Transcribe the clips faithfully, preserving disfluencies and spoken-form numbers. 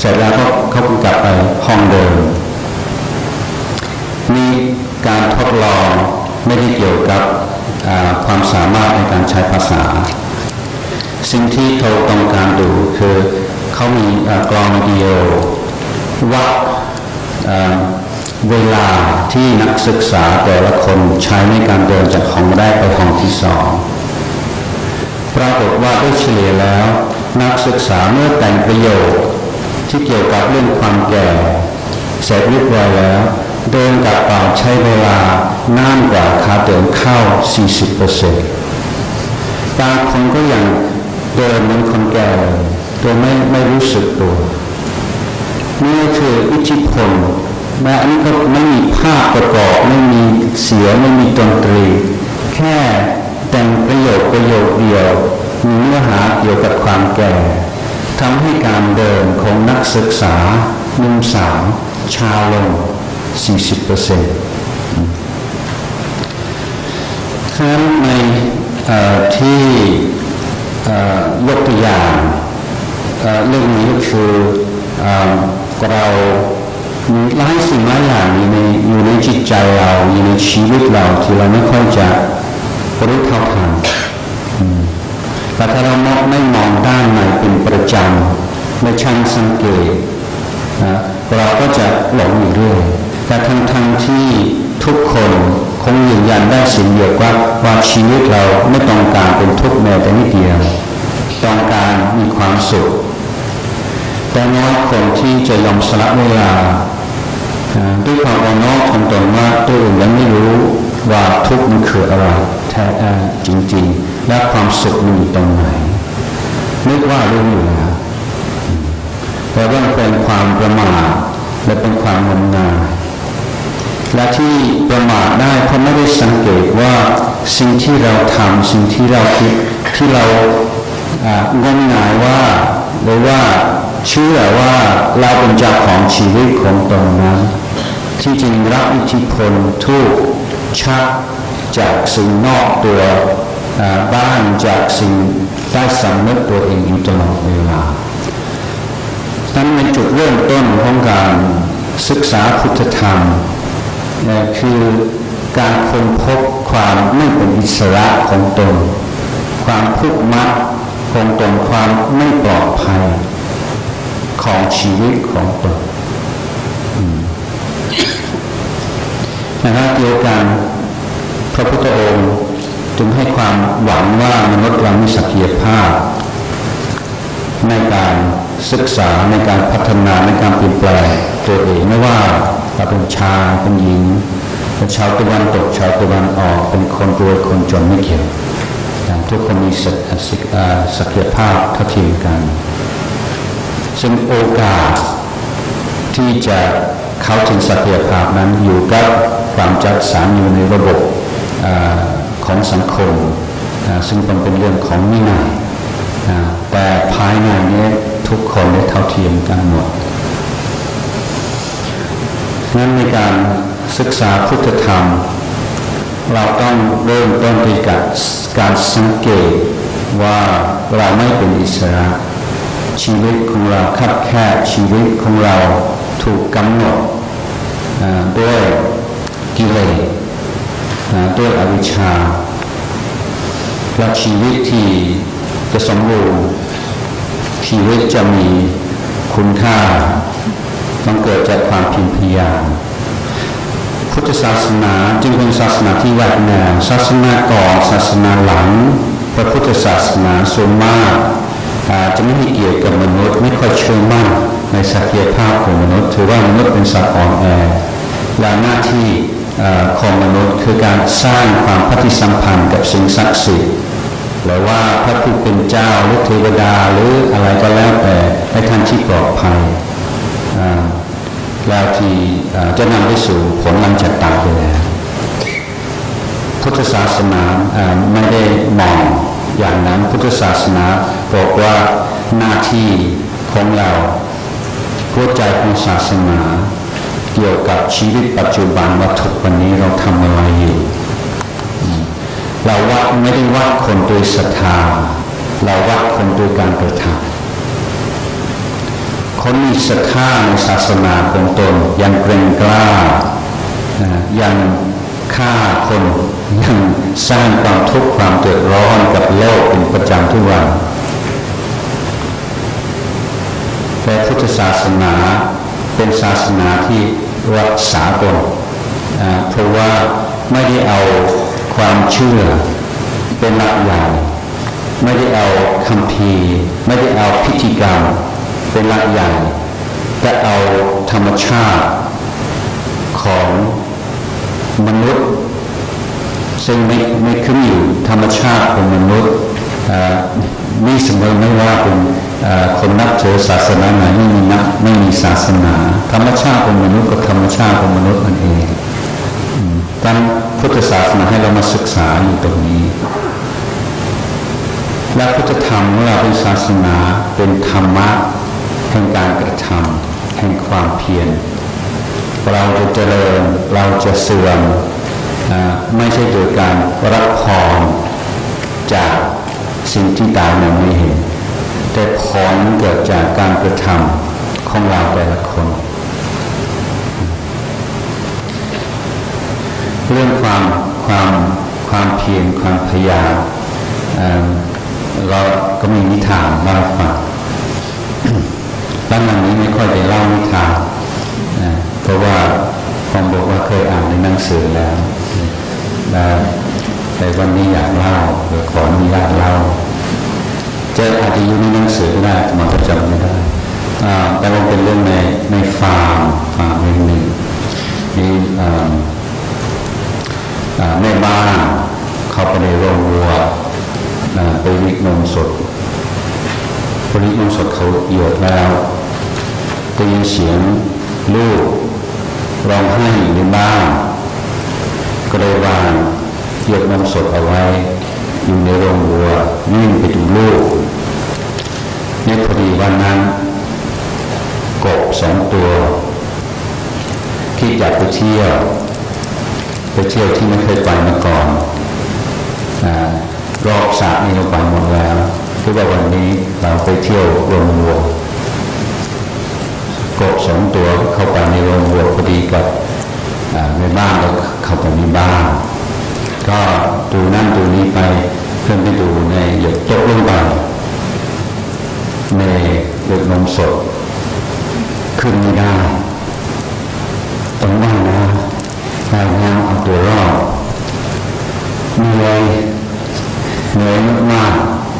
เสร็จแล้วก็เขาก็กลับไปห้องเดิมมีการทดลองไม่ได้เกี่ยวกับความสามารถในการใช้ภาษาสิ่งที่เขาต้องการดูคือเขามีกล้องวิดีโอวัดเวลาที่นักศึกษาแต่ละคนใช้ในการเดินจากห้องแรกไปห้องที่สองปรากฏว่าโดยเฉลี่ยแล้วนักศึกษาเมื่อแต่งประโยคที่เกี่ยวกับเรื่องความแก่เสร็จเรียบร้อยแล้วเดินกลับไปใช้เวลานานกว่าขาเดินเข้า สี่สิบเปอร์เซ็นต์ บางคนก็ยังเดินเหมือนคนแก่โดยไม่ไม่รู้สึกตัวนี่คืออิทธิพลแม้อันนี้ก็ไม่มีภาพประกอบไม่มีเสียงไม่มีดนตรีแค่แต่งประโยคประโยคเดียวมีเนื้อหาเกี่ยวกับความแก่ทำให้การเดินของนักศึกษาหนุ่มสาวช้าลง สี่สิบเปอร์เซ็นต์ ฉะนั้นในที่ยกตัวอย่างเรื่องนี้ก็คือเรามีหลายสิ่งหลายอย่างอยู่ในอยู่ในจิตใจเราอยู่ในชีวิตเราที่เราไม่ค่อยจะรู้เท่าทันแต่ถ้าเราไม่มองด้านในเป็นประจำไม่ช่างสังเกตเราก็จะหลงอยู่เรื่อยแต่ทั้งทั้งที่ทุกคนคงยืนยันได้สิ่งเดียวกันว่าชีวิตเราไม่ต้องการเป็นทุกข์แม้แต่นิดเดียวต้องการมีความสุขแต่น้อยคนที่จะยอมสละเวลาด้วยความอ่อนน้อมถ่อมตนว่าตัวเองยังไม่รู้ว่าทุกข์มันคืออะไรแท้จริงๆและความสุขมันอยู่ตรงไหนนึกว่ารู้อยู่แล้วแต่ว่าเป็นความประมาทและเป็นความงมงายและที่ประมาทได้เพราะไม่ได้สังเกตว่าสิ่งที่เราทำสิ่งที่เราคิดที่เรางมงายว่าหรือว่าเชื่อว่าเราเป็นเจ้าของชีวิตของตนนั้นที่จริงรับอิทธิพลทุกชักจากสิ่งนอกตัวบ้านจากสิ่งใต้สำนึกตัวเองอยู่ตลอดเวลานั้นในจุดเริ่มต้นของการศึกษาพุทธธรรมคือการค้นพบความไม่เป็นอิสระของตนความผูกมัดของตนความไม่ปลอดภัยของชีวิตของตนนะครับเดียวกันพระพุทธองค์จึงให้ความหวังว่ามนุษย์เรามีศักยภาพในการศึกษาในการพัฒนาในการเปลี่ยนแปลงตัวเองไม่ว่าเราเป็นชายเป็นหญิงเป็นชาวตะวันตกชาวตะวันออกเป็นคนรวยคนจนไม่เกี่ยวทุกคนมีศักยภาพเท่าเทียมกันซึ่งโอกาสที่จะเข้าถึงศักยภาพนั้นอยู่กับความจัดสรรอยู่ในระบบของสังคมซึ่งเป็นเรื่องของวินัยแต่ภายในนี้ทุกคนได้เท่าเทียมกันหมดนั้นในการศึกษาพุทธธรรมเราต้องเริ่มต้นด้วยการสังเกตว่าเราไม่เป็นอิสระชีวิตของเราคับแคบชีวิตของเราถูกกำหนดด้วยกิเลสด้วยอวิชชาและชีวิตที่จะสมบูรณ์ชีวิตจะมีคุณค่าต้องเกิดจากความเพียรพยายามพุทธศาสนาจึงเป็นศาสนาที่แหวกแนวศาสนาก่อนศาสนาหลังพระพุทธศาสนาส่วนมากจะไม่มีเกี่ยวกับมนุษย์ไม่ค่อยเชื่อมั่นในศักยภาพของมนุษย์ถือว่ามนุษย์เป็นสัตว์อ่อนแอและหน้าที่ของมนุษย์คือการสร้างความปฏิสัมพันธ์กับสิ่งศักดิ์สิทธิ์หรือว่าพระผู้เป็นเจ้าหรือเทวดาหรืออะไรก็แล้วแต่ให้ท่านที่ปลอดภัยแล้วที่จะนำไปสู่ผลหลังจากตายไปแล้วพุทธศาสนาไม่ได้มองอย่างนั้นพุทธศาสนาบอกว่าหน้าที่ของเราหัวใจของศาสนาเกี่ยวกับชีวิตปัจจุบันว่าทุกวันนี้เราทำอะไรอยู่เราวัดไม่ได้วัดคนโดยศรัทธาเราวัดคนโดยการกระทำคนมีศรัทธาในศาสนาของตนยังเกรงกล้ายังฆ่าคนยังสร้างความทุกข์ความเดือดร้อนกับโลกเป็นประจำทุกวันแต่พุทธศาสนาเป็นศาสนาที่รักษาตนเพราะว่าไม่ได้เอาความเชื่อเป็นหลักใหญ่ไม่ได้เอาคัมภีร์ไม่ได้เอาพิธีกรรมเป็นหลักใหญ่แต่เอาธรรมชาติของมนุษย์ซึ่งไม่ไม่ขึ้นอยู่ธรรมชาติของมนุษย์มีเสมอไม่ว่าเป็นคนนับถือศาสนาไหนไม่มีนับไม่มีศาสนาธรรมชาติของมนุษย์กับธรรมชาติของมนุษย์นั่นเองการพุทธศาสนาให้เรามาศึกษาอยู่ตรงนี้และพุทธธรรมของเราเป็นศาสนาเป็นธรรมะแห่งการกระทำแห่งความเพียรเราจะเจริญเราจะเสื่อมไม่ใช่โดยการรับพรจากสิ่งที่ตามองไม่เห็นแต่ผลเกิดจากการกระทำของเราแต่ละคนเรื่องความความความเพียรความพยายามเราก็มีนิทานมาฟังตั้งแต่นี้ไม่ค่อยได้เล่านิทานเพราะว่าผมบอกว่าเคยอ่านในหนังสือแล้วแต่วันนี้อยากเล่าหรือขออนุญาตเล่าเจออาจจะอยู่ในหนังสือได้มันก็จำไม่ได้แต่ว่าเป็นเรื่องในในฟาร์มฟาร์มหนึ่งมีแม่บ้านเข้าไปในโรงวัวไปรีดนมสดพอรีดนมสดเขาหยดแล้วได้ยินเสียงลูกร้องไห้อยู่ในบ้านก็เลยวางหยดนมสดเอาไว้อยู่ในโรงวัววิ่งไปดูลูกเนี่ยพอดีวันนั้นกบสองตัวที่อยากไปเที่ยวไปเที่ยวที่ไม่เคยไปมาก่อนรอบสระนี่เราไปหมดแล้วคือว่าวันนี้เราไปเที่ยวโรงวัวกบสองตัวเข้าไปในโรงวัวพอดีกับในบ้านเราเข้าไปในบ้านก็ดูนั่นดูนี้ไปเพื่อนไปดูในหยดโต๊ะลงไปในหยดนมสดขึ้นไม่ได้ต้องว่ายน้ำว่ายน้ำเอาตัวรอดเหนื่อยเหนื่อยมาก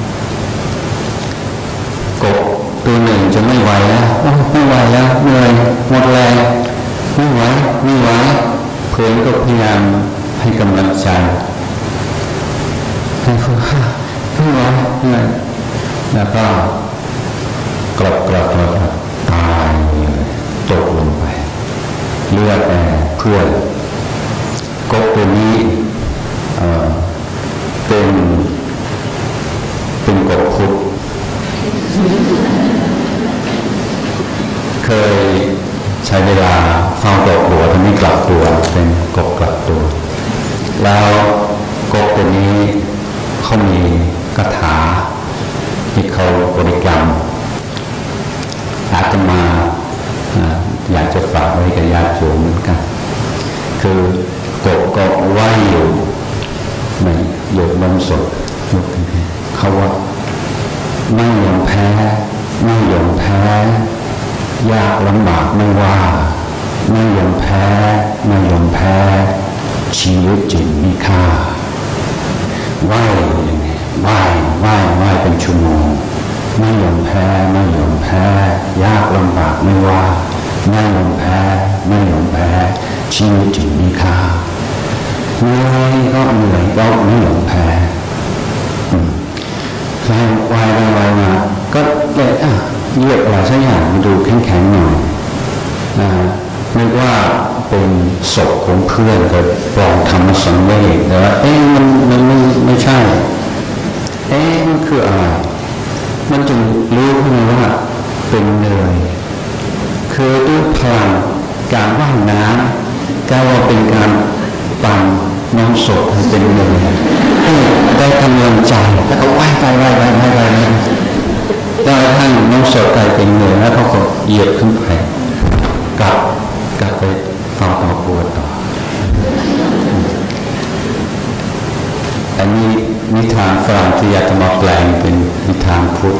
ๆกบตัวหนึ่งจะไม่ไหวแล้วไม่ไหวแล้วเหนื่อยหมดแรงไม่ไหวไม่ไหวเพื่อนก็พยายามให้กำลังใจให้เขาไม่ไหวเหนื่อยแล้วก็กลับกลับกลับตายตกลงไปเลือดแอเพื่อนกบตัวนี้เป็นเป็นกบพุทธเคยใช้เวลาเฝ้าดอกบัวทำให้กลับตัวเป็นกบกลับตัวแล้วกบตัวนี้เขามีคาถาที่เขาบริกรรมอาตมาอยากจะฝากไว้กับญาติโยมเหมือนกันคือกบก็ว่ายอยู่ในหยดนมสดเขาว่าไม่ยอมแพ้ไม่ยอมแพ้ยากลำบากไม่ว่าไม่ยอมแพ้ไม่ยอมแพ้ชีวิตจริงมีค่าว่ายอย่างนี้ว่ายว่ายว่ายเป็นชั่วโมงไม่ยอมแพ้ไม่ยอมแพ้ยากลำบากไม่ว่าไม่ยอมแพ้ไม่ยอมแพ้ชีวิตจริงมีค่าเหนื่อยก็เหนื่อยก็ไม่ยอมแพ้ใช่วายไปวายมาก็เลยอ่ะเหยียบอะไรสักอย่างมาดูแข็งๆหน่อยนะนึกว่าเป็นศพของเพื่อนก็ปลอมทำมาสังเวชแต่ว่าเอ๊ะมันมันไม่ไม่ใช่เอ๊ะมันคืออะไรมันจึงรู้ขึ้นมาว่าเป็นเนยคือด้วยพลังการว่ายน้ำการว่าเป็นการปั่นน้ำสดให้เป็นเนยได้กำลังใจแล้วก็ว่ายไปว่ายไปว่ายไปจนกระทั่งน้องเสือไก่เป็นเหนื่อยแล้วเขาก็เหยียบขึ้นไปกลับกลับไปฟังต่อปวดต่ออันนี้นิทานฝรั่งที่อยากจะมาแปลงเป็นนิทานพุทธ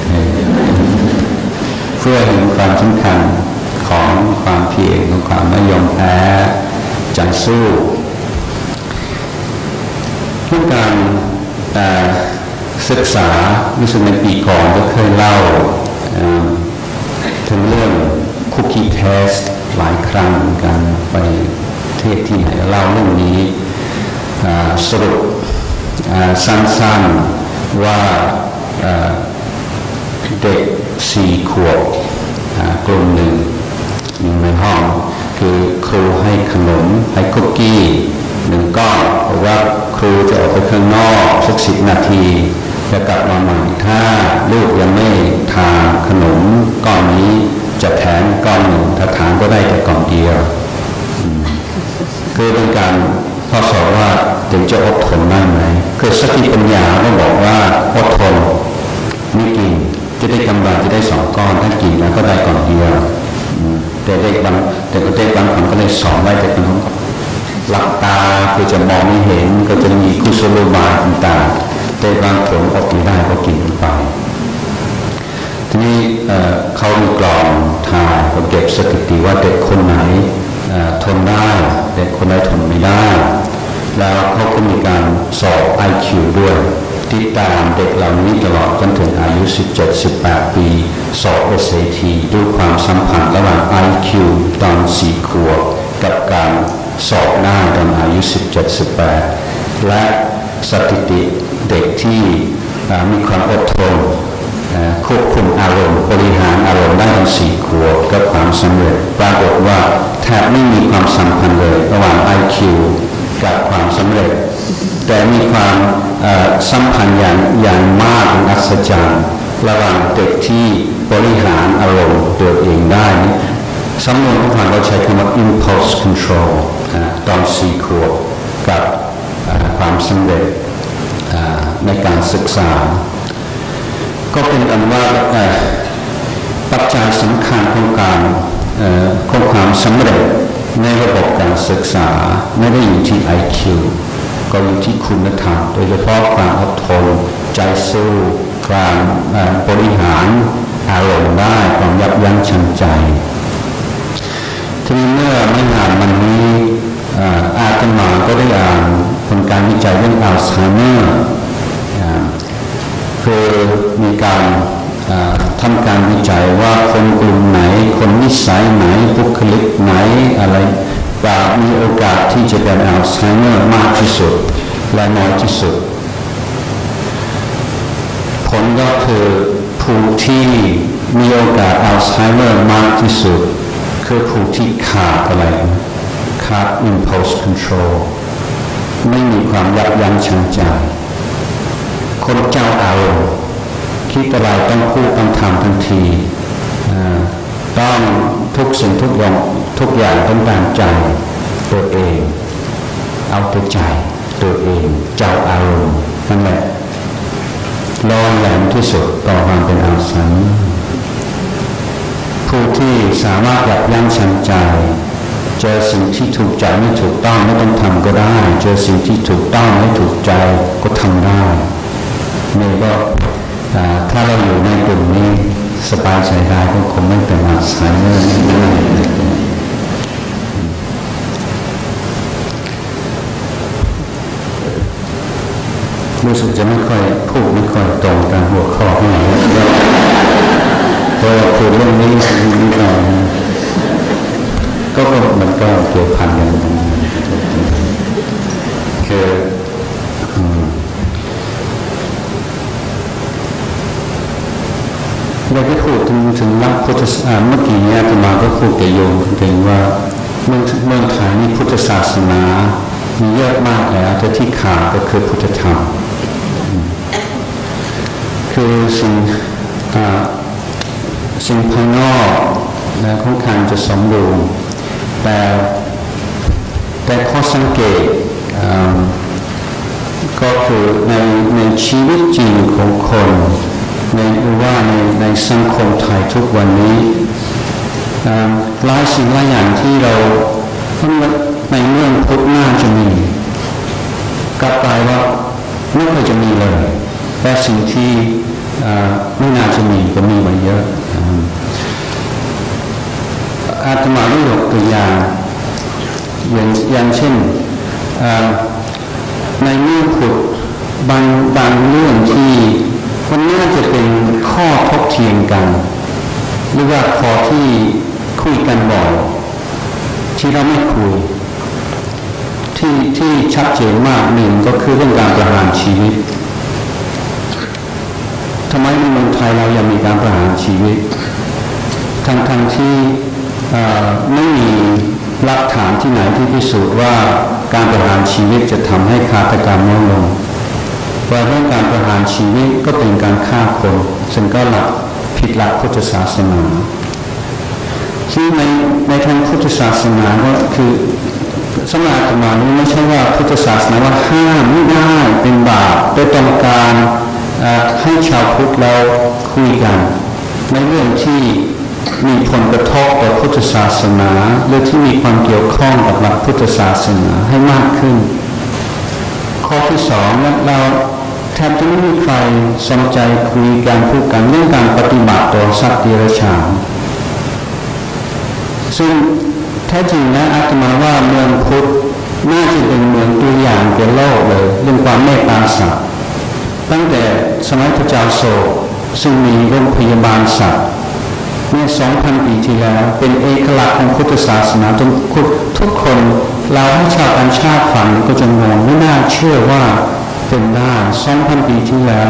เพื่อเห็นความสำคัญของความเพียรของความไม่ยอมแพ้ใจสู้เรื่องการศึกษาวิสุทธิในปีก่อนก็เคยเล่าถึงเรื่องคุกกี้เทสหลายครั้งกันไปเทศที่ไหนเล่าเรื่องนี้สรุปสั้นๆว่าเด็กสี่ขวบกลุ่มหนึ่งอยู่ในห้องคือครูให้ขนมให้คุกกี้หนึ่งก้อนบอกว่าครูจะออกไปข้างนอกสักสิบนาทีจะกลับมาใหม่ถ้าลูกยังไม่ทานขนมก้อนนี้จะแถมก้อนหนึ่งถ้าทานก็ได้แต่ก้อนเดียวคือเป็นการทดสอบว่าเด็กจะอดทนได้ไหมคือสติปัญญาก็บอกว่าอดทนไม่กินจะได้กำไรจะได้สองก้อนถ้ากินแล้วก็ได้ก้อนเดียวแต่เด็กบางแต่เด็กบางคนก็เลยสอนไว้แต่คนหลับตาคือจะมองไม่เห็นก็จะมีกุศโลบายต่างๆแต่บางคนอดไม่ได้ก็กินไปทีนี้เขามีกล่องถ่ายก็เก็บสถิติว่าเด็กคนไหนทนได้เด็กคนไหนทนไม่ได้แล้วเขาก็มีการสอบ ไอ คิว ด้วยติดตามเด็กเหล่านี้ตลอดจนถึงอายุ สิบเจ็ด สิบแปด ปีสอบ เอส เอ ที ดูความสัมพันธ์ระหว่าง ไอ คิว ตอนสี่ขวบกับการสอบหน้าตอนอายุ สิบเจ็ด สิบแปด และสถิติเด็กที่มีความอดทนควบคุมอารมณ์บริหารอารมณ์ได้ตอนสี่ขวบกับความสำเร็จปรากฏว่าแทบไม่มีความสัมพันธ์เลยระหว่าง ไอ คิว กับความสำเร็จแต่มีความสัมพันธ์อย่างอย่างมากเป็นอัศจรรย์ระหว่างเด็กที่บริหารอารมณ์ตัวเองได้สำนวนของทางเราใช้คำว่า impulse control ตอนสี่ขวบกับความสำเร็จในการศึกษาก็เป็นอันว่าปัจจัยสำคัญของการของความสำเร็จในระบบการศึกษาไม่ได้อยู่ที่ ไอ คิว ก็อยู่ที่คุณธรรมโดยเฉพาะความอดทนใจสู้การบริหารอารมณ์ได้ความยับยั้งชั่งใจทีนี้เมื่อไม่นานมานี้อาตมาก็ได้อ่านผลการวิจัยเรื่องอัลไซเมอร์คือมีการทำการวิจัยว่าคนกลุ่มไหนคนนิสัยไหนบุคลิกไหนอะไรจะมีโอกาสที่จะเป็นอัลไซเมอร์มากที่สุดและน้อยที่สุดผลก็คือผู้ที่มีโอกาสอัลไซเมอร์มากที่สุดคือผู้ที่ขาดอะไรขาด impulse control ไม่มีความยับยั้งชั่งใจคนเจ้าอารมณ์คิดอะไรต้องพูดต้องทำทันทีต้องทุกสิ่งทุกอย่างทุกอย่างต้องตามใจตัวเองเอาแต่ใจตัวเองเจ้าอารมณ์นั่นแหละร้อนแรงที่สุดต่อความเป็นอัลไซเมอร์ผู้ที่สามารถยับยั้งชั่งใจเจอสิ่งที่ถูกใจไม่ถูกต้องไม่ต้องทำก็ได้เจอสิ่งที่ถูกต้องไม่ถูกใจก็ทำได้นี่ก็ถ้าเราอยู่ในกลุ่มนี้สบายใจได้ก็คงไม่เป็นอัลไซเมอร์รู้สึกจะไม่ค่อยพูดไม่ค่อยตรงตามหัวข้อที่ไหนเพราะว่าคือเรื่องนี้นิดหน่อยก็มันก็เกี่ยวพันกันคือเราได้พูดถึงถึงหลักพุทธศาสนาเมื่อกี้เนี่ยอาตมาก็พูดกับโยมถึงว่าเมืองเมืองไทยนี่พุทธศาสนามีเยอะมากแล้วแต่ที่ขาดก็คือพุทธธรรมคือสิ่งสิ่งภายนอกและค่อนข้างจะสมบูรณ์แต่แต่ข้อสังเกตก็คือในในชีวิตจริงของคนในหรือว่าในในสังคมไทยทุกวันนี้หลายสิ่งหลายอย่างที่เราในเมืองพุทธน่าจะมีกลับกลายว่าไม่เคยจะมีเลยแต่สิ่งที่ไม่น่าจะมีก็มีมาเยอะอาตมาได้ยกตัวอย่างอย่างอย่างเช่นในเรื่องพุทธบางบางเรื่องที่มันน่าจะเป็นข้อทบเถียงกันหรือว่าข้อที่คุยกันบ่อยที่เราไม่คุยที่ที่ชัดเจนมากหนึ่งก็คือเรื่องการประหารชีวิตทำไมในเมืองไทยเรายังมีการประหารชีวิตทั้งทั้งที่ไม่มีหลักฐานที่ไหนที่พิสูจน์ว่าการประหารชีวิตจะทำให้ฆาตกรรมลดลงว่าเรื่องการประหารชีวิตก็เป็นการฆ่าคนซึ่งก็หลักผิดหลักพุทธศาสนาที่ในในทางพุทธศาสนาก็คือสมัยอาตมานี้ไม่ใช่ว่าพุทธศาสนาว่าห้ามไม่ได้เป็นบาปโดยต้องการให้ชาวพุทธเราคุยกันในเรื่องที่มีผลกระทบต่อพุทธศาสนาหรือที่มีความเกี่ยวข้องกับหลักพุทธศาสนาให้มากขึ้นข้อที่สองเราแทบจะไม่มีใครสนใจคุยกันพูดกันเรื่องการปฏิบัติต่อสัตว์เดรัจฉานซึ่งแท้จริงนะอาตมาว่าเมืองพุทธน่าจะเป็นเมืองตัวอย่างแก่โลกเลยเรื่องความเมตตาสัตว์ตั้งแต่สมัยพระเจ้าโศกซึ่งมีโรงพยาบาลสัตว์เมื่อ สองพัน ปีที่แล้วเป็นเอกลักษณ์ของพุทธศาสนาจนทุกคนเราให้ชาวต่างชาติฟังก็จะงงไม่น่าเชื่อว่าเป็นได้ สองพัน ปีที่แล้ว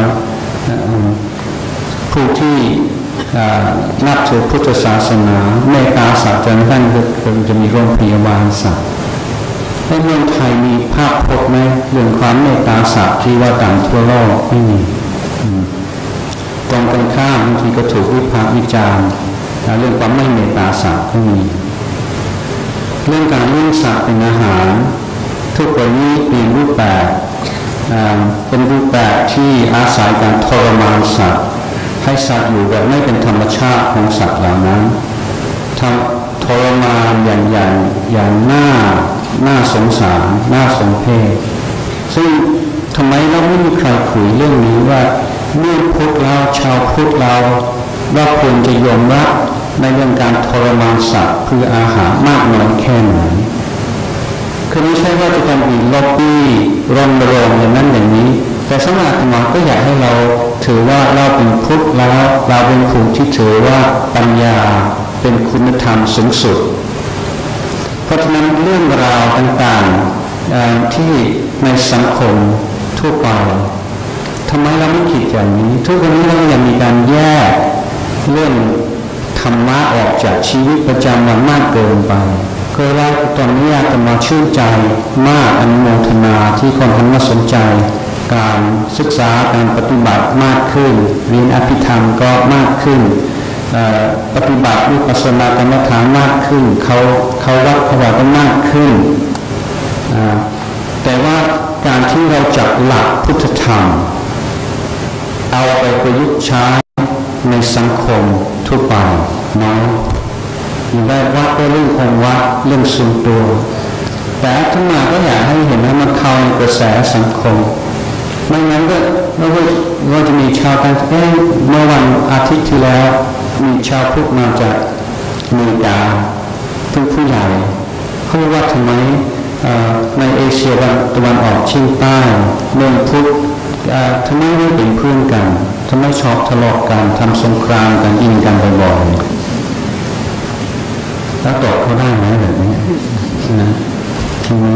ผู้ที่นับถือพุทธศาสนาเมตตาสัตว์จนท่านก็จะมีโรงพยาบาลสัตว์ในเมืองไทยมีภาพพจน์ไหมเรื่องความเมตตาสัตว์ที่ว่าต่างทั่วโลกไม่มีตรงกันข้ามบางทีก็ถูกวิพากษ์วิจารณ์เรื่องความไม่เมตตาสัตว์ก็มีเรื่องการเลี้ยงสัตว์เป็นอาหารทุกวันนี้เปลี่ยนรูปแบบเป็นรูปแบบที่อาศัยการทรมานสัตว์ให้สัตว์อยู่แบบไม่เป็นธรรมชาติของสัตว์เหล่านั้นทำทรมานอย่างอย่างอย่างน่าน่าสงสารน่าสมเพชซึ่งทำไมเราไม่มีใครคุยเรื่องนี้ว่าเมื่อพุทธเราชาวพุทธเราว่าควรจะยอมรับในเรื่องการทรมานสัตว์เพื่ออาหารมากน้อยแค่ไหนคือไม่ใช่ว่าจะต้องมีล็อบบี้รณรงค์อย่างนั้นอย่างนี้แต่สำหรับอาตมาก็อยากให้เราถือว่าเราเป็นพุทธแล้วเราเป็นผู้ที่ถือว่าปัญญาเป็นคุณธรรมสูงสุดเพราะฉะนั้นเรื่องราวต่างๆที่ในสังคมทั่วไปทำไมเราไม่คิดอย่างนี้ทุกวันนี้เรายังมีการแยกเรื่องธรรมะออกจากชีวิตประจำวันมากเกินไปก็แล้วตอนนี้อาตมาชื่นใจมากอนุโมทนาที่คนหันมาสนใจการศึกษาการปฏิบัติมากขึ้นเรียนอภิธรรมก็มากขึ้นปฏิบัติวิปัสสนากรรมฐานมากขึ้นเขาเขาวัดเขาว่าก็มากขึ้นแต่ว่าการที่เราจับหลักพุทธธรรมเอาไปประยุกต์ใช้ในสังคมทั่วไปน้อยอยู่ได้วัดก็เรื่องของวัดเรื่องส่วนตัวแต่ทั้งมาก็อยากให้เห็นว่ามันเข้าในกระแสสังคมไม่งั้นก็เราก็จะมีชาวต่างชาติเมื่อวันอาทิตย์ที่แล้วมีชาวพุทธมาจากอเมริกาเป็นผู้ใหญ่เขาว่าทำไมในเอเชียตะวันออกเฉียงใต้เมืองพุทธทำไมไม่เป็นเพื่อนกันทำไมชอบทะเลาะกันทำสงครามกันยิงกันบ่อยๆแล้วตอบเขาได้ไหมแบบนี้นะใช่ไหม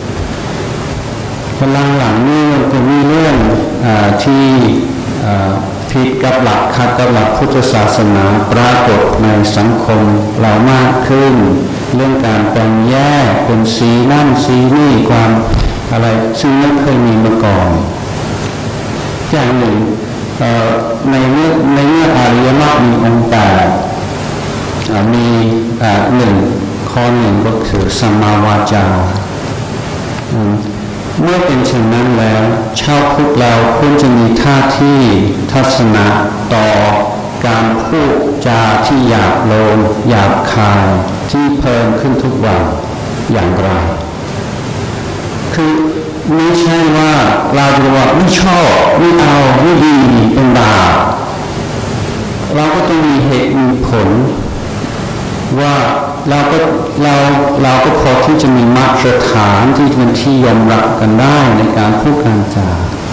หลังหลังนี่มันจะมีเรื่องอที่ผิดกับหลักขัดกับหลักพุทธศาสนาปรากฏในสังคมเรามากขึ้นเรื่องการแบ่งแยกเป็นสีนั่นสีนี่ความอะไรซึ่งไม่เคยมีมาก่อนอย่างหนึ่งในเมื่อในเมื่ออริยมรรคมีองค์แปดมีหนึ่งข้อหนึ่งก็คือสัมมาวาจาเมื่อเป็นเช่นนั้นแล้วชาวพุทธเราควรจะมีท่าที่ทัศนะต่อการพูดจาที่หยาบโลนหยาบคายที่เพิ่มขึ้นทุกวันอย่างไรคือไม่ใช่ว่าเราจะว่าไม่ชอบไม่เอาไม่ดีเป็นบาปเราก็ต้องมีเหตุมีผลว่าเราก็เราเราก็พอที่จะมีมาตรฐานที่เป็นที่ยอมรับกันได้ในการพูดการจา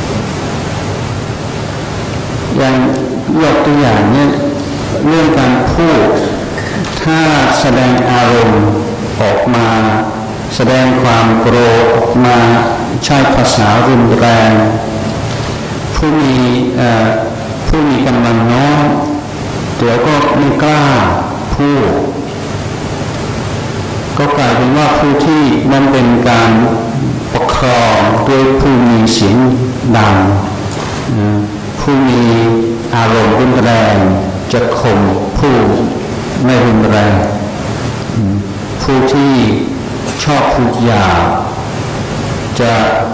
อย่างยกตัวอย่างเนี่ยเรื่องการพูดถ้าแสดงอารมณ์ออกมาแสดงความโกรธออกมาใช้ภาษารุนแรงผู้มีผู้มีกำลังน้อยตัวก็ไม่กล้าพูดก็กลายเป็นว่าผู้ที่มันเป็นการปกครองด้วยผู้มีเสียงดังผู้มีอารมณ์รุนแรงจะข่มผู้ไม่รุนแรงผู้ที่ชอบพูดหยาบจะ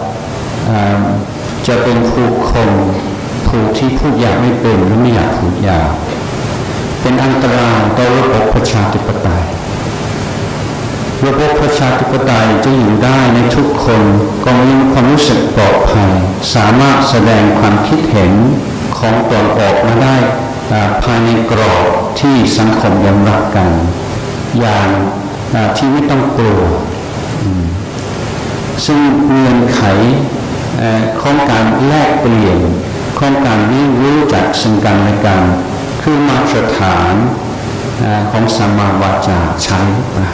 จะเป็นผู้ข่มผู้ที่พูดหยาบไม่เป็นหรือไม่อยากพูดหยาบเป็นอันตรายต่อระบบประชาธิปไตยระบบประชาธิปไตยจะอยู่ได้ในทุกคนก็มีความรู้สึกปลอดภัยสามารถแสดงความคิดเห็นของตนออกมาได้ภายในกรอบที่สังคมยอมรับกันอย่างที่ไม่ต้องกลัวซึ่งเงื่อนไขของการแลกเปลี่ยนของการเรียนรู้จากซึ่งกันและกันคือมาตรฐานของสัมมาวาจาใช้นะ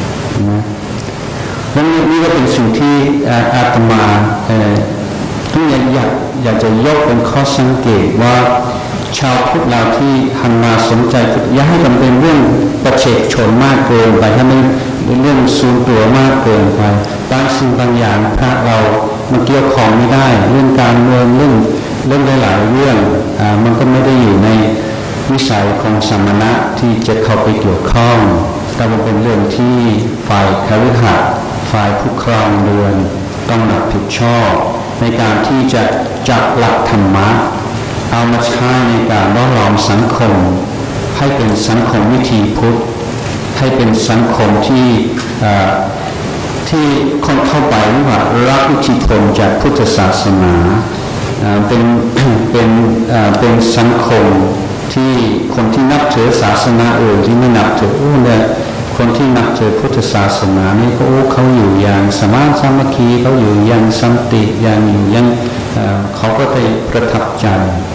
นั่นนี่ก็เป็นสิ่งที่อาตมาต้องอยากอยากจะยกเป็นข้อสังเกตว่าชาวพุทธเราที่หันมาสนใจอย่าให้มันเป็นเรื่องประเฉดชนมากเกินไปถ้ามันเป็นเรื่องสูงตัวมากเกินไปบางสิ่งบางอย่างพระเรามันเกี่ยวข้องไม่ได้เรื่องการเมืองเรื่องเรื่องหลายๆเรื่องอ่ามันก็ไม่ได้อยู่ในวิสัยของสมณะที่จะเข้าไปเกี่ยวข้องแต่มันเป็นเรื่องที่ฝ่ายคฤหัสถ์ฝ่ายผู้ครองเรือนต้องรับผิดชอบในการที่จะจับหลักธรรมะเอามาใช้ในการล่อหลอมสังคมให้เป็นสังคมวิถีพุทธให้เป็นสังคมที่ที่คนเข้าไปว่ารับอิทธิพลจากพุทธศาสนาเป็นเป็นเป็นสังคมที่คนที่นับถือศาสนาอื่นที่ไม่นับถือเนี่ยคนที่นับถือพุทธศาสนานี่ก็เขาอยู่อย่างสมานสามัคคีเขาอยู่อย่างสันติอย่างอยู่อย่างเขาก็ได้ประทับใจ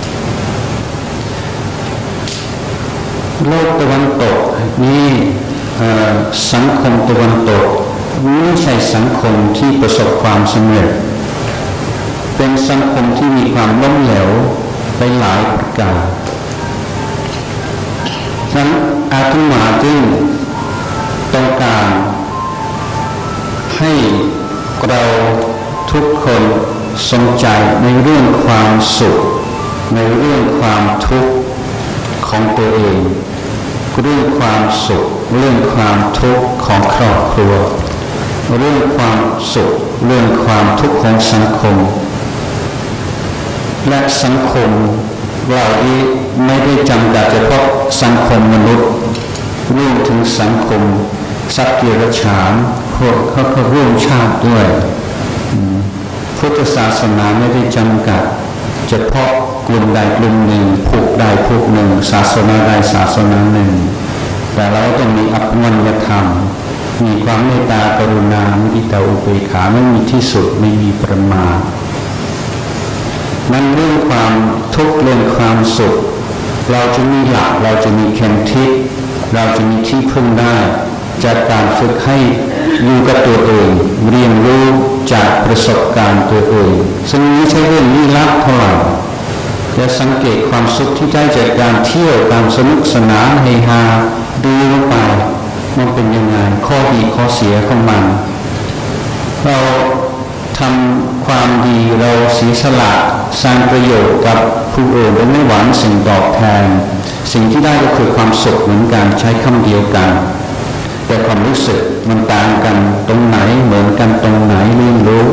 โลกตะวันตกนี่สังคมตะวันตกไม่ใช่สังคมที่ประสบความสำเร็จเป็นสังคมที่มีความล้มเหลวไปหลายประการฉะนั้นอาตมาจึงต้องการให้เราทุกคนสนใจในเรื่องความสุขในเรื่องความทุกข์ของตัวเองเรื่องความสุขเรื่องความทุกข์ของครอบครัวเรื่องความสุขเรื่องความทุกข์ของสังคมและสังคมเราที่ไม่ได้จำกัดเฉพาะสังคมมนุษย์รวมถึงสังคมสัตว์เดรัจฉานพวกเขาก็ร่วมชาติด้วยพุทธศาสนาไม่ได้จำกัดเฉพาะกลุ่มใดกลุ่มหนึ่งพวกใดพวกหนึ่งศาสนาใดศาสนาหนึ่งแต่เราต้องมีอัปมัญญธรรมมีความเมตตากรุณามุทิตาอุเบกขาไม่มีที่สุดไม่มีประมาณมันเรื่องความทุกข์เรื่องความสุขเราจะมีหลักเราจะมีแคนทิศเราจะมีที่พึ่งได้จากการฝึกให้อยู่กับตัวเองเรียนรู้จากประสบการณ์ตัวเองซึ่งไม่ใช่เรื่องลี้ลับเท่าไหร่จะสังเกตความสุขที่ได้จากการเที่ยวการสนุกสนานเฮฮาดูลงไปมันเป็นยังไงข้อดีข้อเสียของมันเราทำความดีเราเสียสละสร้างประโยชน์กับผู้อื่นโดยไม่หวังสิ่งตอบแทนสิ่งที่ได้ก็คือความสุขเหมือนกันใช้คำเดียวกันแต่ความรู้สึกมันต่างกันตรงไหนเหมือนกันตรงไหนเรียนรู้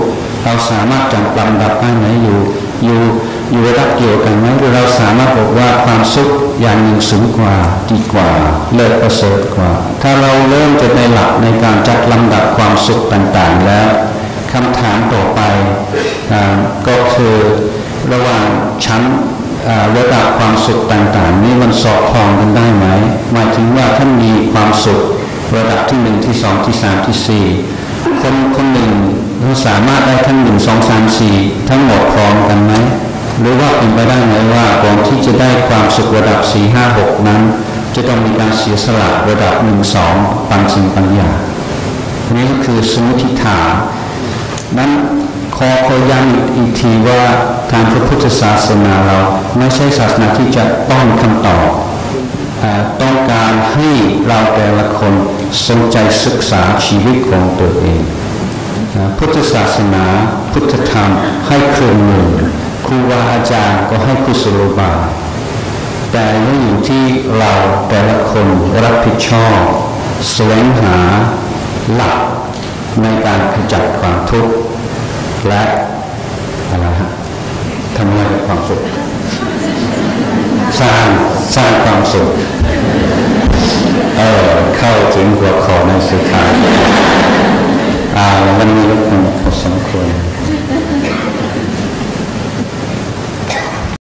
เราสามารถจัดลำดับได้ไหมอยู่อยู่อยู่ระดับเกี่ยวกันไหมหรือเราสามารถบอกว่าความสุขอย่างหนึ่งสูงกว่าดีกว่าเลิศประเสริฐกว่าถ้าเราเริ่มจะในหลักในการจัดลำดับความสุขต่างๆแล้วคำถามต่อไปก็คือระหว่างชั้นระดับความสุขต่างๆนี้มันสอดคล้องกันได้ไหมหมายถึงว่าท่านมีความสุขระดับที่หนึ่งที่สองที่สามที่สี่คนคนหนึ่งเขาสามารถได้ทั้งหนึ่งสองสามสี่ทั้งหมดพร้อมกันไหมหรือว่าเป็นไปได้ไหมว่าก่อนที่จะได้ความสุขระดับสี่ห้าหกนั้นจะต้องมีการเสียสละระดับหนึ่งสองบางสิ่งบางอย่างนี่ก็คือสมมติฐานนั้นขอขอย้ำอีกทีว่าทางพระพุทธศาสนาเราไม่ใช่ศาสนาที่จะต้องคำตอบต้องการให้เราแต่ละคนสนใจศึกษาชีวิตของตัวเองพุทธศาสนาพุทธธรรมให้เครื่องมือครูบาอาจารย์ก็ให้กุศโลบายแต่ยังอยู่ที่เราแต่ละคนรับผิดชอบแสวงหาหลักในการขจัดความทุกข์และอะไรฮะทำให้ความสุขสร้างสร้างความสุขเออเข้าถึงหัวข้อในสุดท้าย